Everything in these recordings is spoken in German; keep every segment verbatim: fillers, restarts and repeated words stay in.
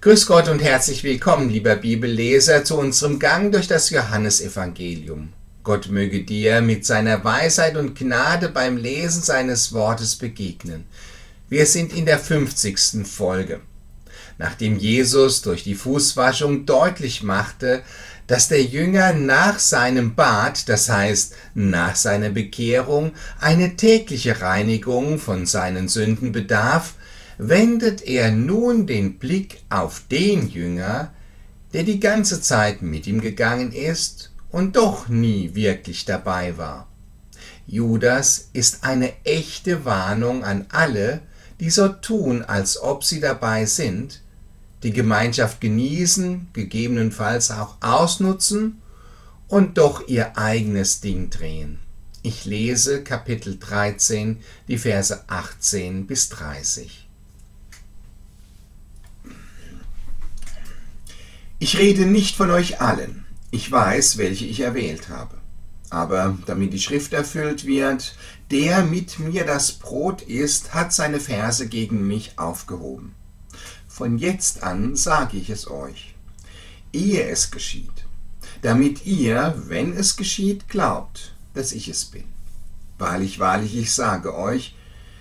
Grüß Gott und herzlich willkommen, lieber Bibelleser, zu unserem Gang durch das Johannesevangelium. Gott möge dir mit seiner Weisheit und Gnade beim Lesen seines Wortes begegnen. Wir sind in der fünfzigsten Folge. Nachdem Jesus durch die Fußwaschung deutlich machte, dass der Jünger nach seinem Bad, das heißt nach seiner Bekehrung, eine tägliche Reinigung von seinen Sünden bedarf, wendet er nun den Blick auf den Jünger, der die ganze Zeit mit ihm gegangen ist und doch nie wirklich dabei war. Judas ist eine echte Warnung an alle, die so tun, als ob sie dabei sind, die Gemeinschaft genießen, gegebenenfalls auch ausnutzen und doch ihr eigenes Ding drehen. Ich lese Kapitel dreizehn, die Verse achtzehn bis dreißig. Ich rede nicht von euch allen. Ich weiß, welche ich erwählt habe. Aber damit die Schrift erfüllt wird, der mit mir das Brot isst, hat seine Verse gegen mich aufgehoben. Von jetzt an sage ich es euch, ehe es geschieht, damit ihr, wenn es geschieht, glaubt, dass ich es bin. Wahrlich, wahrlich, ich sage euch,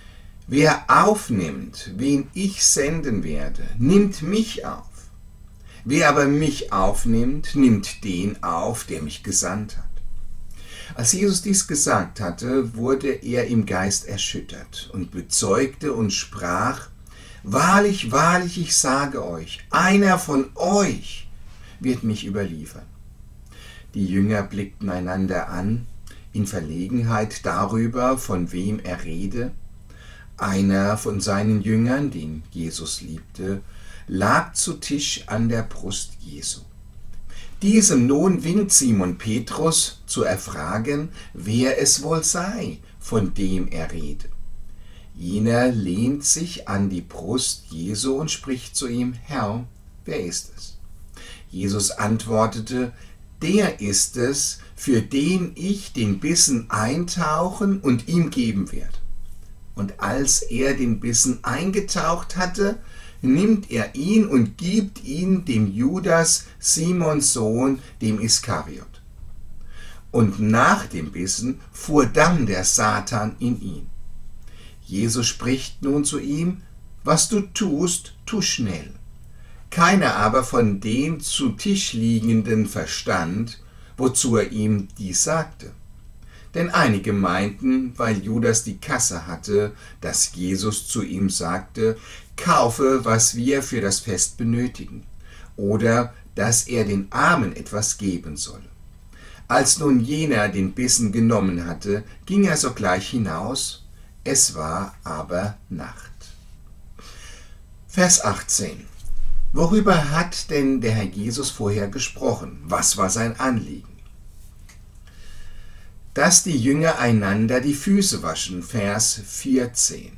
wer aufnimmt, wen ich senden werde, nimmt mich auf. Wer aber mich aufnimmt, nimmt den auf, der mich gesandt hat. Als Jesus dies gesagt hatte, wurde er im Geist erschüttert und bezeugte und sprach, wahrlich, wahrlich, ich sage euch, einer von euch wird mich überliefern. Die Jünger blickten einander an, in Verlegenheit darüber, von wem er rede. Einer von seinen Jüngern, den Jesus liebte, lag zu Tisch an der Brust Jesu. Diesem nun winkt Simon Petrus zu erfragen, wer es wohl sei, von dem er rede. Jener lehnt sich an die Brust Jesu und spricht zu ihm, Herr, wer ist es? Jesus antwortete, der ist es, für den ich den Bissen eintauchen und ihm geben werde. Und als er den Bissen eingetaucht hatte, nimmt er ihn und gibt ihn dem Judas, Simons Sohn, dem Iskariot. Und nach dem Bissen fuhr dann der Satan in ihn. Jesus spricht nun zu ihm, was du tust, tu schnell. Keiner aber von den zu Tisch liegenden verstand, wozu er ihm dies sagte. Denn einige meinten, weil Judas die Kasse hatte, dass Jesus zu ihm sagte, kaufe, was wir für das Fest benötigen, oder dass er den Armen etwas geben solle. Als nun jener den Bissen genommen hatte, ging er sogleich hinaus, es war aber Nacht. Vers achtzehn. Worüber hat denn der Herr Jesus vorher gesprochen? Was war sein Anliegen? Dass die Jünger einander die Füße waschen, Vers vierzehn.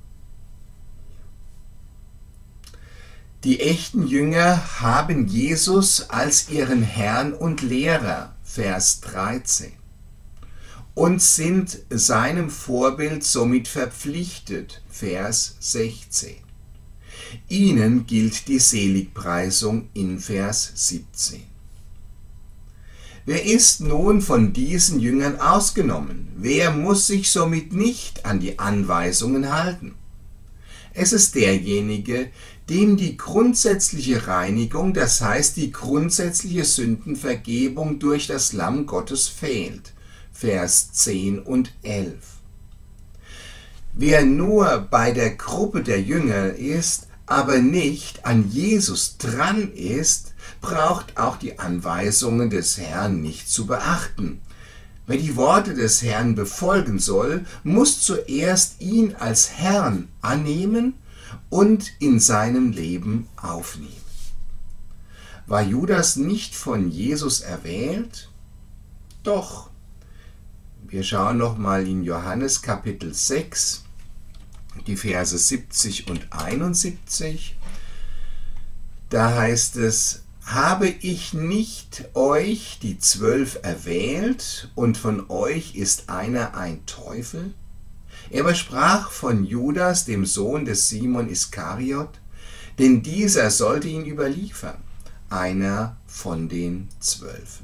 Die echten Jünger haben Jesus als ihren Herrn und Lehrer, Vers dreizehn, und sind seinem Vorbild somit verpflichtet, Vers sechzehn. Ihnen gilt die Seligpreisung in Vers siebzehn. Wer ist nun von diesen Jüngern ausgenommen? Wer muss sich somit nicht an die Anweisungen halten? Es ist derjenige, dem die grundsätzliche Reinigung, das heißt die grundsätzliche Sündenvergebung durch das Lamm Gottes fehlt. Vers zehn und elf. Wer nur bei der Gruppe der Jünger ist, aber nicht an Jesus dran ist, braucht auch die Anweisungen des Herrn nicht zu beachten. Wer die Worte des Herrn befolgen soll, muss zuerst ihn als Herrn annehmen und in seinem Leben aufnehmen. War Judas nicht von Jesus erwählt? Doch. Wir schauen nochmal in Johannes Kapitel sechs, die Verse siebzig und einundsiebzig. Da heißt es, habe ich nicht euch die Zwölf erwählt, und von euch ist einer ein Teufel? Er aber sprach von Judas, dem Sohn des Simon Iskariot, denn dieser sollte ihn überliefern, einer von den Zwölfen.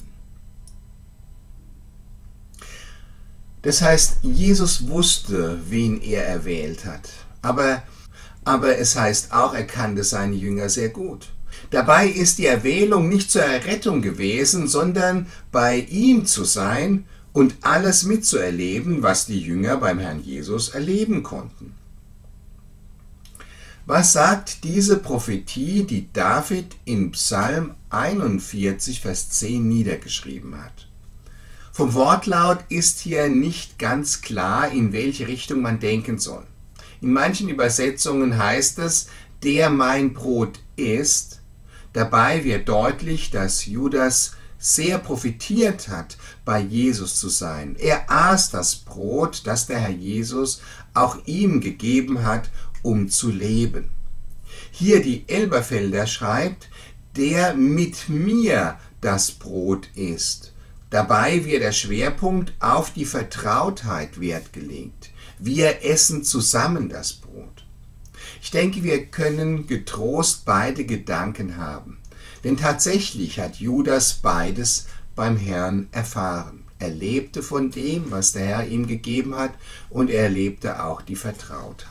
Das heißt, Jesus wusste, wen er erwählt hat, aber, aber es heißt auch, er kannte seine Jünger sehr gut. Dabei ist die Erwählung nicht zur Errettung gewesen, sondern bei ihm zu sein und alles mitzuerleben, was die Jünger beim Herrn Jesus erleben konnten. Was sagt diese Prophetie, die David in Psalm einundvierzig, Vers zehn niedergeschrieben hat? Vom Wortlaut ist hier nicht ganz klar, in welche Richtung man denken soll. In manchen Übersetzungen heißt es, der mein Brot isst. Dabei wird deutlich, dass Judas sehr profitiert hat, bei Jesus zu sein. Er aß das Brot, das der Herr Jesus auch ihm gegeben hat, um zu leben. Hier die Elberfelder schreibt, der mit mir das Brot isst. Dabei wird der Schwerpunkt auf die Vertrautheit Wert gelegt. Wir essen zusammen das Brot. Ich denke, wir können getrost beide Gedanken haben. Denn tatsächlich hat Judas beides beim Herrn erfahren. Er lebte von dem, was der Herr ihm gegeben hat, und er erlebte auch die Vertrautheit.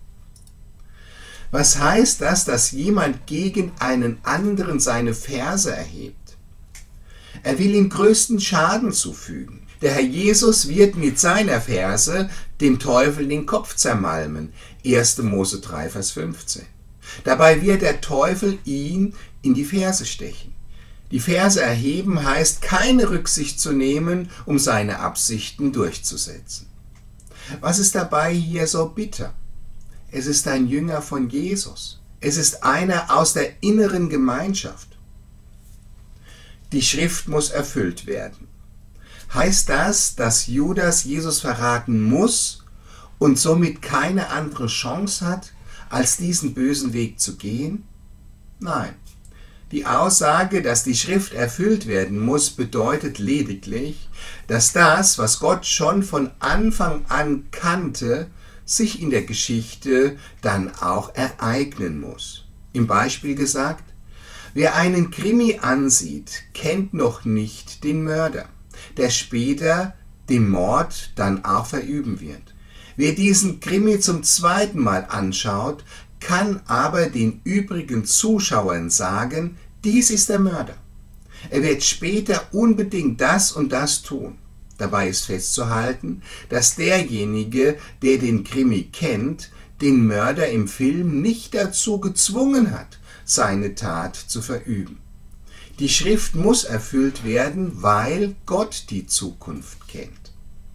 Was heißt das, dass jemand gegen einen anderen seine Verse erhebt? Er will ihm größten Schaden zufügen. Der Herr Jesus wird mit seiner Verse dem Teufel den Kopf zermalmen. erster Mose drei, Vers fünfzehn. Dabei wird der Teufel ihn in die Ferse stechen. Die Verse erheben heißt, keine Rücksicht zu nehmen, um seine Absichten durchzusetzen. Was ist dabei hier so bitter? Es ist ein Jünger von Jesus. Es ist einer aus der inneren Gemeinschaft. Die Schrift muss erfüllt werden. Heißt das, dass Judas Jesus verraten muss und somit keine andere Chance hat, als diesen bösen Weg zu gehen? Nein. Die Aussage, dass die Schrift erfüllt werden muss, bedeutet lediglich, dass das, was Gott schon von Anfang an kannte, sich in der Geschichte dann auch ereignen muss. Im Beispiel gesagt, wer einen Krimi ansieht, kennt noch nicht den Mörder, der später den Mord dann auch verüben wird. Wer diesen Krimi zum zweiten Mal anschaut, kann aber den übrigen Zuschauern sagen, dies ist der Mörder. Er wird später unbedingt das und das tun. Dabei ist festzuhalten, dass derjenige, der den Krimi kennt, den Mörder im Film nicht dazu gezwungen hat, seine Tat zu verüben. Die Schrift muss erfüllt werden, weil Gott die Zukunft kennt.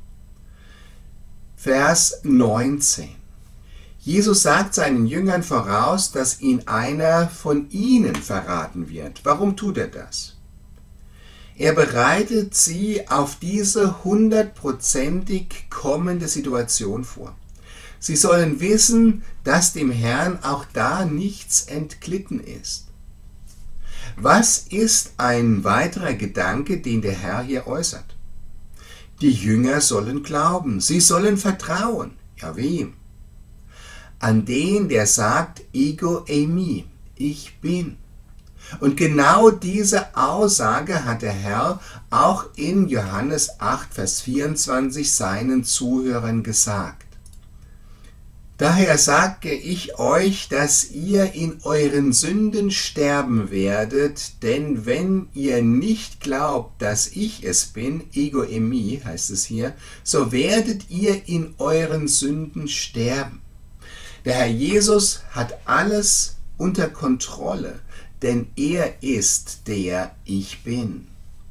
Vers neunzehn. Jesus sagt seinen Jüngern voraus, dass ihn einer von ihnen verraten wird. Warum tut er das? Er bereitet sie auf diese hundertprozentig kommende Situation vor. Sie sollen wissen, dass dem Herrn auch da nichts entglitten ist. Was ist ein weiterer Gedanke, den der Herr hier äußert? Die Jünger sollen glauben, sie sollen vertrauen. Ja, wem? An den, der sagt, ego eimi, ich bin. Und genau diese Aussage hat der Herr auch in Johannes acht, Vers vierundzwanzig seinen Zuhörern gesagt. Daher sage ich euch, dass ihr in euren Sünden sterben werdet, denn wenn ihr nicht glaubt, dass ich es bin, ego eimi heißt es hier, so werdet ihr in euren Sünden sterben. Der Herr Jesus hat alles unter Kontrolle, denn er ist der Ich Bin.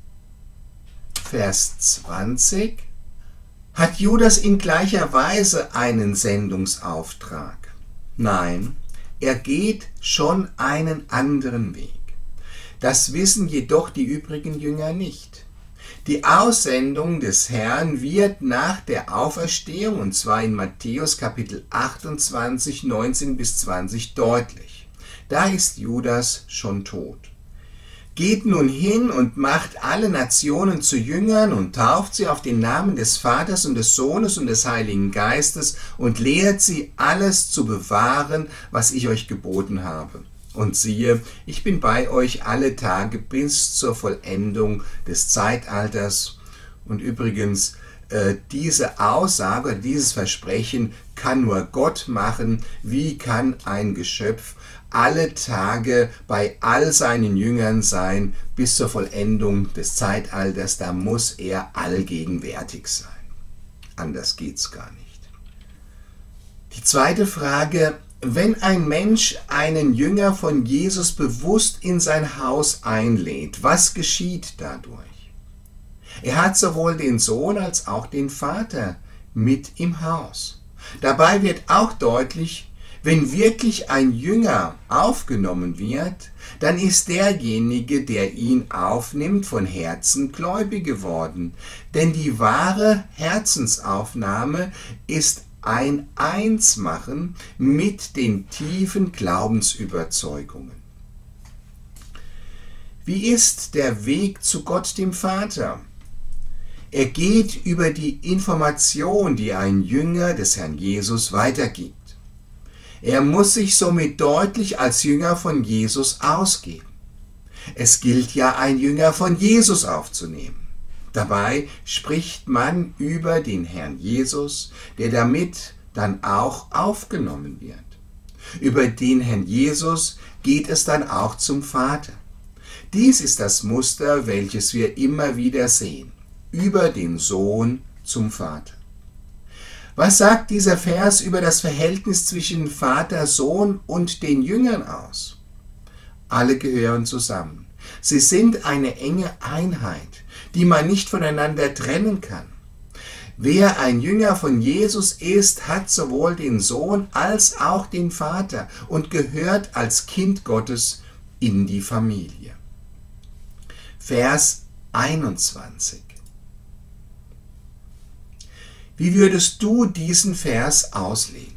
Vers zwanzig. Hat Judas in gleicher Weise einen Sendungsauftrag? Nein, er geht schon einen anderen Weg. Das wissen jedoch die übrigen Jünger nicht. Die Aussendung des Herrn wird nach der Auferstehung, und zwar in Matthäus Kapitel achtundzwanzig, neunzehn bis zwanzig deutlich. Da ist Judas schon tot. Geht nun hin und macht alle Nationen zu Jüngern und tauft sie auf den Namen des Vaters und des Sohnes und des Heiligen Geistes und lehrt sie, alles zu bewahren, was ich euch geboten habe. Und siehe, ich bin bei euch alle Tage bis zur Vollendung des Zeitalters. Und übrigens, äh, diese Aussage, dieses Versprechen kann nur Gott machen. Wie kann ein Geschöpf alle Tage bei all seinen Jüngern sein bis zur Vollendung des Zeitalters? Da muss er allgegenwärtig sein. Anders geht's gar nicht. Die zweite Frage: Wenn ein Mensch einen Jünger von Jesus bewusst in sein Haus einlädt, was geschieht dadurch? Er hat sowohl den Sohn als auch den Vater mit im Haus. Dabei wird auch deutlich, wenn wirklich ein Jünger aufgenommen wird, dann ist derjenige, der ihn aufnimmt, von Herzen gläubig geworden. Denn die wahre Herzensaufnahme ist ein Einsmachen mit den tiefen Glaubensüberzeugungen. Wie ist der Weg zu Gott dem Vater? Er geht über die Information, die ein Jünger des Herrn Jesus weitergibt. Er muss sich somit deutlich als Jünger von Jesus ausgeben. Es gilt ja, ein Jünger von Jesus aufzunehmen. Dabei spricht man über den Herrn Jesus, der damit dann auch aufgenommen wird. Über den Herrn Jesus geht es dann auch zum Vater. Dies ist das Muster, welches wir immer wieder sehen. Über den Sohn zum Vater. Was sagt dieser Vers über das Verhältnis zwischen Vater, Sohn und den Jüngern aus? Alle gehören zusammen. Sie sind eine enge Einheit, die man nicht voneinander trennen kann. Wer ein Jünger von Jesus ist, hat sowohl den Sohn als auch den Vater und gehört als Kind Gottes in die Familie. Vers einundzwanzig. Wie würdest du diesen Vers auslegen?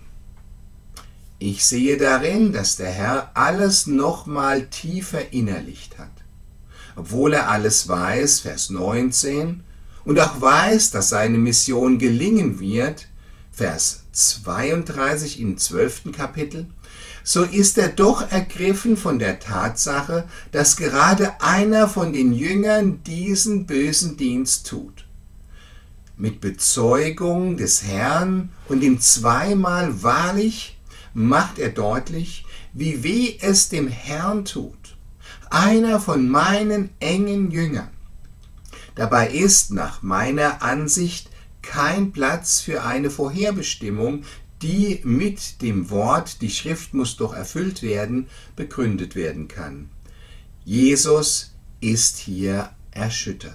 Ich sehe darin, dass der Herr alles nochmal tiefer verinnerlicht hat. Obwohl er alles weiß, Vers neunzehn, und auch weiß, dass seine Mission gelingen wird, Vers zweiunddreißig im zwölften Kapitel, so ist er doch ergriffen von der Tatsache, dass gerade einer von den Jüngern diesen bösen Dienst tut. Mit Bezeugung des Herrn und ihm zweimal wahrlich macht er deutlich, wie weh es dem Herrn tut. Einer von meinen engen Jüngern. Dabei ist nach meiner Ansicht kein Platz für eine Vorherbestimmung, die mit dem Wort, die Schrift muss doch erfüllt werden, begründet werden kann. Jesus ist hier erschüttert.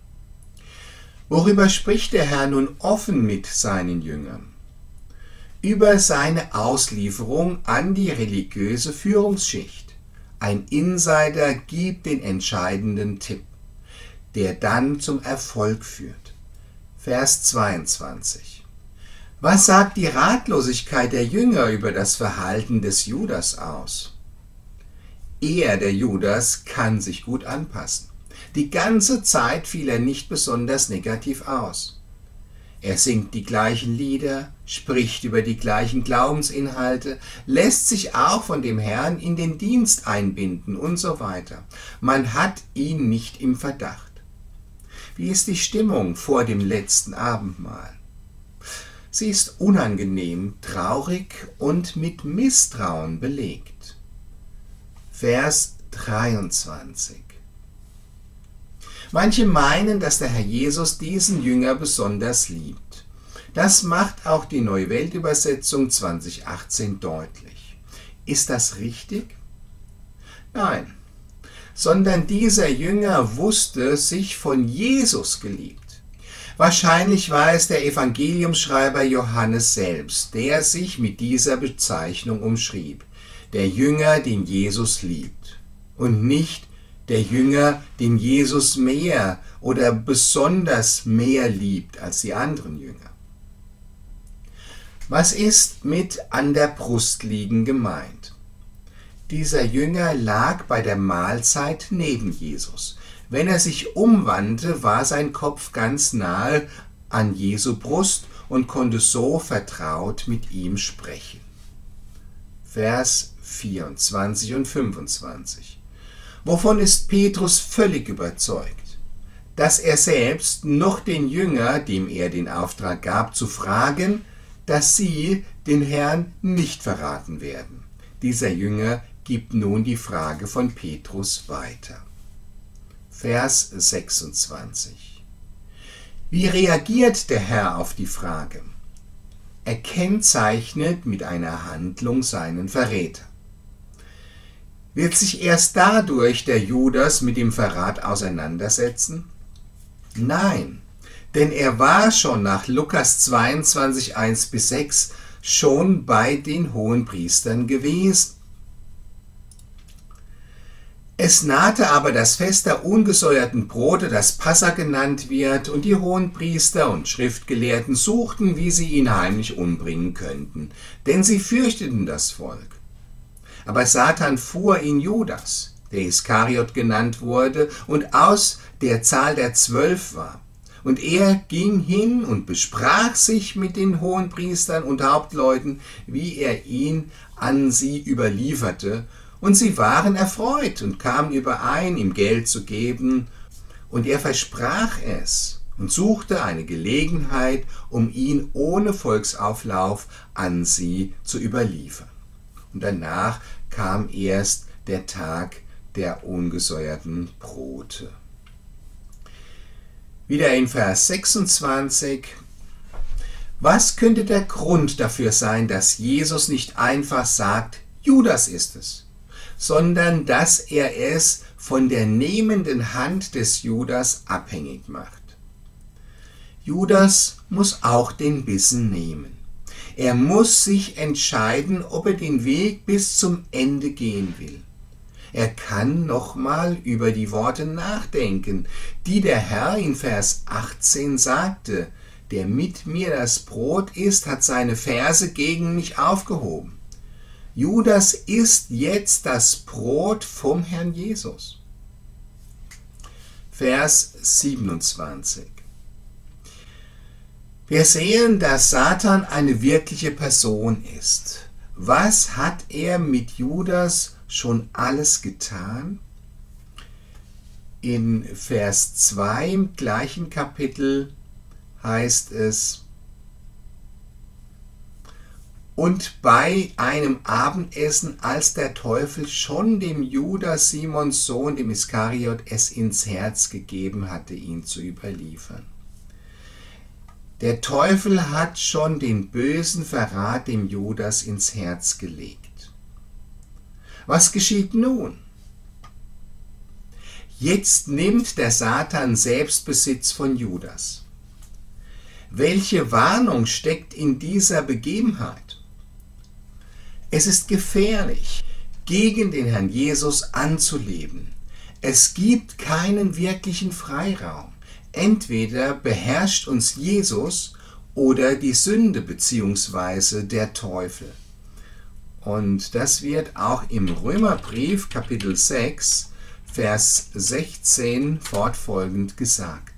Worüber spricht der Herr nun offen mit seinen Jüngern? Über seine Auslieferung an die religiöse Führungsschicht. Ein Insider gibt den entscheidenden Tipp, der dann zum Erfolg führt. Vers zweiundzwanzig. Was sagt die Ratlosigkeit der Jünger über das Verhalten des Judas aus? Er, der Judas, kann sich gut anpassen. Die ganze Zeit fiel er nicht besonders negativ aus. Er singt die gleichen Lieder, spricht über die gleichen Glaubensinhalte, lässt sich auch von dem Herrn in den Dienst einbinden und so weiter. Man hat ihn nicht im Verdacht. Wie ist die Stimmung vor dem letzten Abendmahl? Sie ist unangenehm, traurig und mit Misstrauen belegt. Vers dreiundzwanzig. Manche meinen, dass der Herr Jesus diesen Jünger besonders liebt. Das macht auch die Neue Weltübersetzung zwanzig achtzehn deutlich. Ist das richtig? Nein, sondern dieser Jünger wusste sich von Jesus geliebt. Wahrscheinlich war es der Evangeliumsschreiber Johannes selbst, der sich mit dieser Bezeichnung umschrieb. Der Jünger, den Jesus liebt. Und nicht der Jünger, den Jesus mehr oder besonders mehr liebt als die anderen Jünger. Was ist mit an der Brust liegen gemeint? Dieser Jünger lag bei der Mahlzeit neben Jesus. Wenn er sich umwandte, war sein Kopf ganz nahe an Jesu Brust und konnte so vertraut mit ihm sprechen. Vers vierundzwanzig und fünfundzwanzig. Wovon ist Petrus völlig überzeugt? Dass er selbst noch den Jünger, dem er den Auftrag gab, zu fragen, dass sie den Herrn nicht verraten werden. Dieser Jünger gibt nun die Frage von Petrus weiter. Vers sechsundzwanzig. Wie reagiert der Herr auf die Frage? Er kennzeichnet mit einer Handlung seinen Verräter. Wird sich erst dadurch der Judas mit dem Verrat auseinandersetzen? Nein, denn er war schon nach Lukas zweiundzwanzig, eins bis sechs schon bei den Hohenpriestern gewesen. Es nahte aber das Fest der ungesäuerten Brote, das Passa genannt wird, und die Hohenpriester und Schriftgelehrten suchten, wie sie ihn heimlich umbringen könnten, denn sie fürchteten das Volk. Aber Satan fuhr in Judas, der Iskariot genannt wurde und aus der Zahl der Zwölf war. Und er ging hin und besprach sich mit den Hohenpriestern und Hauptleuten, wie er ihn an sie überlieferte. Und sie waren erfreut und kamen überein, ihm Geld zu geben. Und er versprach es und suchte eine Gelegenheit, um ihn ohne Volksauflauf an sie zu überliefern. Und danach kam erst der Tag der ungesäuerten Brote. Wieder in Vers sechsundzwanzig. Was könnte der Grund dafür sein, dass Jesus nicht einfach sagt, Judas ist es, sondern dass er es von der nehmenden Hand des Judas abhängig macht? Judas muss auch den Bissen nehmen. Er muss sich entscheiden, ob er den Weg bis zum Ende gehen will. Er kann nochmal über die Worte nachdenken, die der Herr in Vers achtzehn sagte: Der mit mir das Brot isst, hat seine Ferse gegen mich aufgehoben. Judas isst jetzt das Brot vom Herrn Jesus. Vers siebenundzwanzig. Wir sehen, dass Satan eine wirkliche Person ist. Was hat er mit Judas schon alles getan? In Vers zwei im gleichen Kapitel heißt es: Und bei einem Abendessen, als der Teufel schon dem Judas, Simons Sohn, dem Iskariot, es ins Herz gegeben hatte, ihn zu überliefern. Der Teufel hat schon den bösen Verrat dem Judas ins Herz gelegt. Was geschieht nun? Jetzt nimmt der Satan Selbstbesitz von Judas. Welche Warnung steckt in dieser Begebenheit? Es ist gefährlich, gegen den Herrn Jesus anzuleben. Es gibt keinen wirklichen Freiraum. Entweder beherrscht uns Jesus oder die Sünde bzw. der Teufel. Und das wird auch im Römerbrief Kapitel sechs, Vers sechzehn fortfolgend gesagt.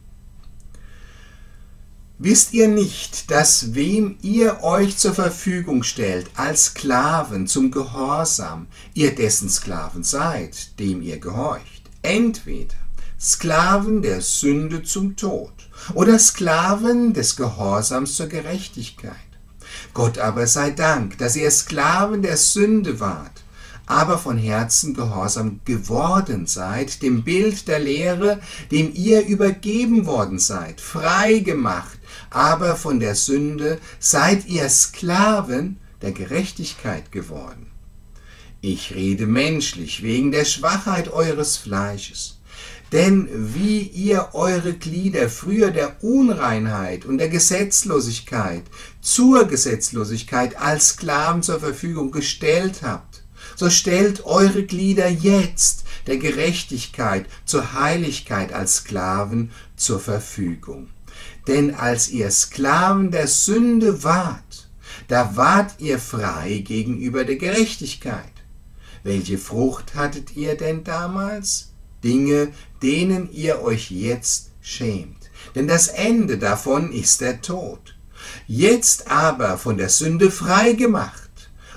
Wisst ihr nicht, dass wem ihr euch zur Verfügung stellt als Sklaven zum Gehorsam, ihr dessen Sklaven seid, dem ihr gehorcht? Entweder Sklaven der Sünde zum Tod oder Sklaven des Gehorsams zur Gerechtigkeit. Gott aber sei Dank, dass ihr Sklaven der Sünde wart, aber von Herzen gehorsam geworden seid, dem Bild der Lehre, dem ihr übergeben worden seid, frei gemacht, aber von der Sünde seid ihr Sklaven der Gerechtigkeit geworden. Ich rede menschlich wegen der Schwachheit eures Fleisches. Denn wie ihr eure Glieder früher der Unreinheit und der Gesetzlosigkeit zur Gesetzlosigkeit als Sklaven zur Verfügung gestellt habt, so stellt eure Glieder jetzt der Gerechtigkeit zur Heiligkeit als Sklaven zur Verfügung. Denn als ihr Sklaven der Sünde wart, da wart ihr frei gegenüber der Gerechtigkeit. Welche Frucht hattet ihr denn damals? Dinge, denen ihr euch jetzt schämt. Denn das Ende davon ist der Tod. Jetzt aber von der Sünde frei gemacht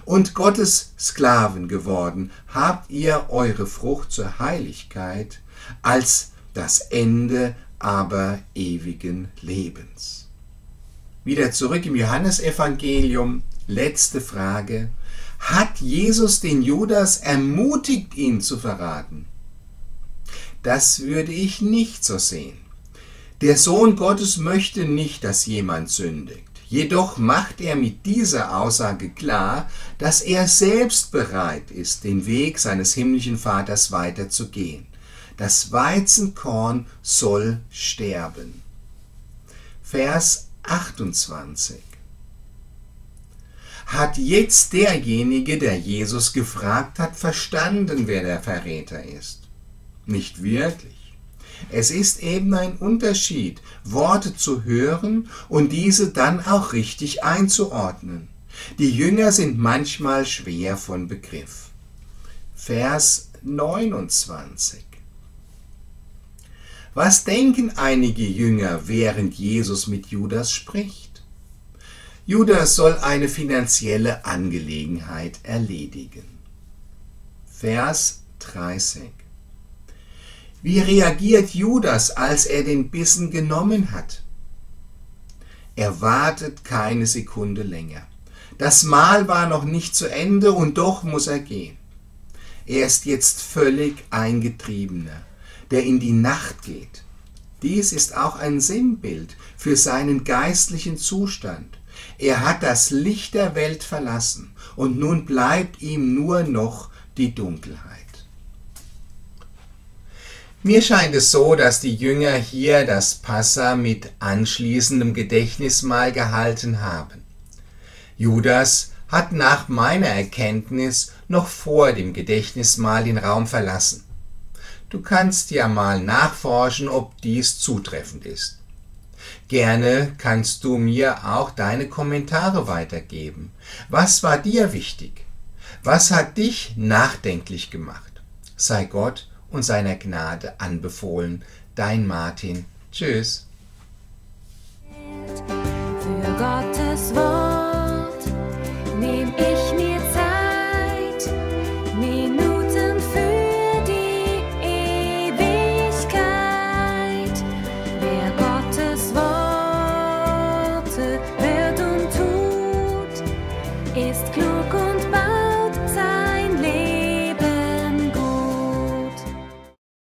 und Gottes Sklaven geworden, habt ihr eure Frucht zur Heiligkeit als das Ende aber ewigen Lebens. Wieder zurück im Johannesevangelium, letzte Frage. Hat Jesus den Judas ermutigt, ihn zu verraten? Das würde ich nicht so sehen. Der Sohn Gottes möchte nicht, dass jemand sündigt. Jedoch macht er mit dieser Aussage klar, dass er selbst bereit ist, den Weg seines himmlischen Vaters weiterzugehen. Das Weizenkorn soll sterben. Vers achtundzwanzig. Hat jetzt derjenige, der Jesus gefragt hat, verstanden, wer der Verräter ist? Nicht wirklich. Es ist eben ein Unterschied, Worte zu hören und diese dann auch richtig einzuordnen. Die Jünger sind manchmal schwer von Begriff. Vers neunundzwanzig. Was denken einige Jünger, während Jesus mit Judas spricht? Judas soll eine finanzielle Angelegenheit erledigen. Vers dreißig. Wie reagiert Judas, als er den Bissen genommen hat? Er wartet keine Sekunde länger. Das Mahl war noch nicht zu Ende und doch muss er gehen. Er ist jetzt völlig eingetriebener, der in die Nacht geht. Dies ist auch ein Sinnbild für seinen geistlichen Zustand. Er hat das Licht der Welt verlassen und nun bleibt ihm nur noch die Dunkelheit. Mir scheint es so, dass die Jünger hier das Passa mit anschließendem Gedächtnismahl gehalten haben. Judas hat nach meiner Erkenntnis noch vor dem Gedächtnismahl den Raum verlassen. Du kannst ja mal nachforschen, ob dies zutreffend ist. Gerne kannst du mir auch deine Kommentare weitergeben. Was war dir wichtig? Was hat dich nachdenklich gemacht? Sei Gott und seiner Gnade anbefohlen. Dein Martin. Tschüss. Für Gottes Wort.